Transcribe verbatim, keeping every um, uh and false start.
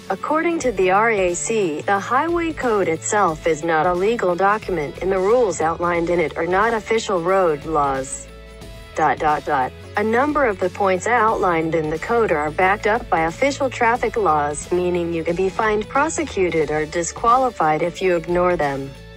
According to the R A C, the Highway Code itself is not a legal document, and the rules outlined in it are not official road laws. Dot, dot, dot. A number of the points outlined in the code are backed up by official traffic laws, meaning you can be fined, prosecuted, or disqualified if you ignore them.